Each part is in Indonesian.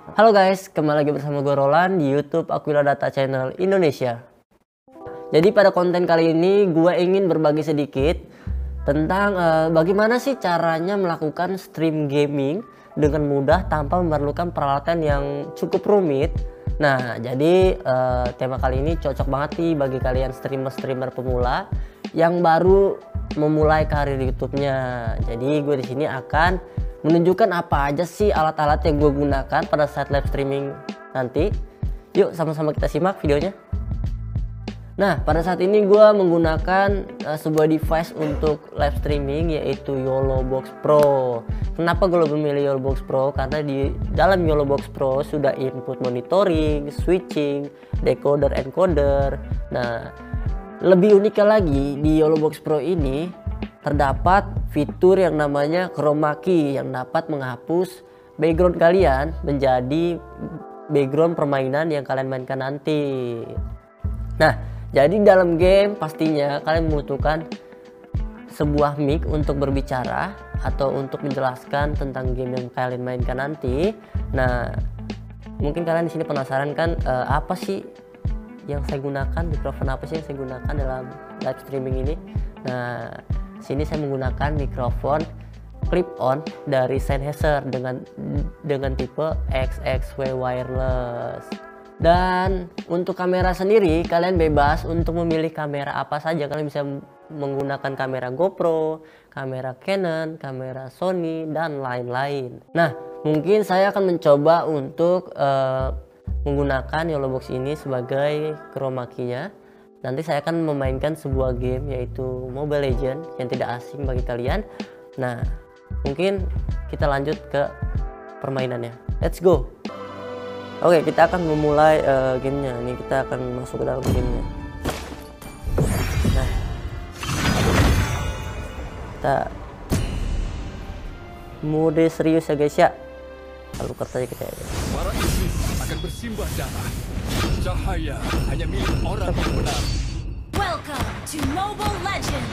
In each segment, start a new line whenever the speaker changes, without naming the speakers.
Halo guys, kembali lagi bersama gue Roland di YouTube Aquila Data Channel Indonesia. Jadi pada konten kali ini gue ingin berbagi sedikit tentang bagaimana sih caranya melakukan stream gaming dengan mudah tanpa memerlukan peralatan yang cukup rumit. Nah, jadi tema kali ini cocok banget nih bagi kalian streamer-streamer pemula yang baru memulai karir YouTube-nya. Jadi gue di sini akan menunjukkan apa aja sih alat-alat yang gue gunakan pada saat live streaming nanti. Yuk sama-sama kita simak videonya. Nah, pada saat ini gue menggunakan sebuah device untuk live streaming, yaitu YOLObox Pro. Kenapa gue memilih YOLObox Pro? Karena di dalam YOLObox Pro sudah input monitoring, switching, decoder, encoder. Nah, lebih uniknya lagi di YOLObox Pro ini terdapat fitur yang namanya chroma key yang dapat menghapus background kalian menjadi background permainan yang kalian mainkan nanti. Nah, jadi dalam game pastinya kalian membutuhkan sebuah mic untuk berbicara atau untuk menjelaskan tentang game yang kalian mainkan nanti. Nah, mungkin kalian di sini penasaran kan, apa sih yang saya gunakan, mikrofon apa sih yang saya gunakan dalam live streaming ini? Nah, sini saya menggunakan mikrofon clip-on dari Sennheiser dengan tipe XXW wireless. Dan untuk kamera sendiri kalian bebas untuk memilih kamera apa saja. Kalian bisa menggunakan kamera GoPro, kamera Canon, kamera Sony, dan lain-lain. Nah, mungkin saya akan mencoba untuk menggunakan YOLObox ini sebagai chroma key-nya. Nanti saya akan memainkan sebuah game yaitu Mobile Legends yang tidak asing bagi kalian. Nah, mungkin kita lanjut ke permainannya. Let's go. Oke, kita akan memulai gamenya. Ini kita akan masuk ke dalam gamenya. Nah, kita mode serius ya guys ya. Lalu saja kita ya.
Para iblis akan bersimbah darah. Cahaya hanya milik orang yang benar.
Welcome to Mobile Legends.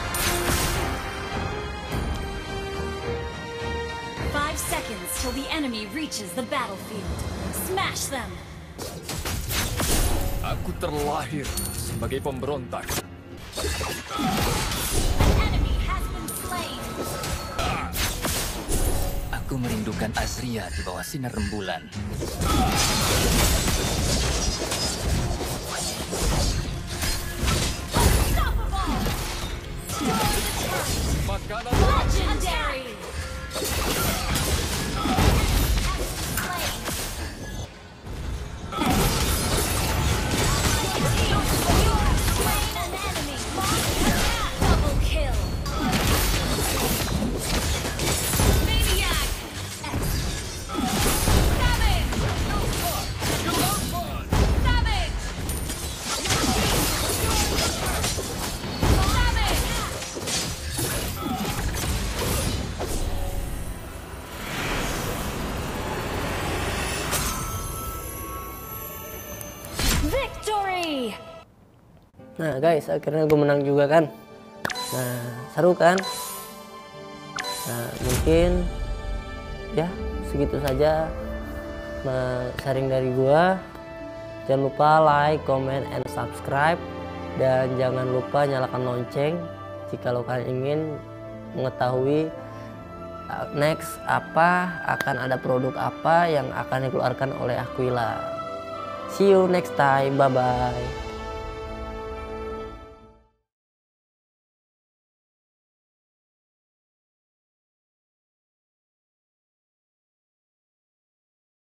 5 seconds till the enemy reaches the battlefield. Smash them.
Aku terlahir sebagai pemberontak.
An enemy has been slain.
Aku merindukan Azria di bawah sinar rembulan.
Makanan
Legendary. Double kill. Maniac. Savage. Savage. Victory!
Nah guys, akhirnya gue menang juga kan. Nah, seru kan? Nah, mungkin ya segitu saja sharing dari gue. Jangan lupa like, comment, and subscribe. Dan jangan lupa nyalakan lonceng jika kalian ingin mengetahui next akan ada produk apa yang akan dikeluarkan oleh Aquila. See you next time, bye bye.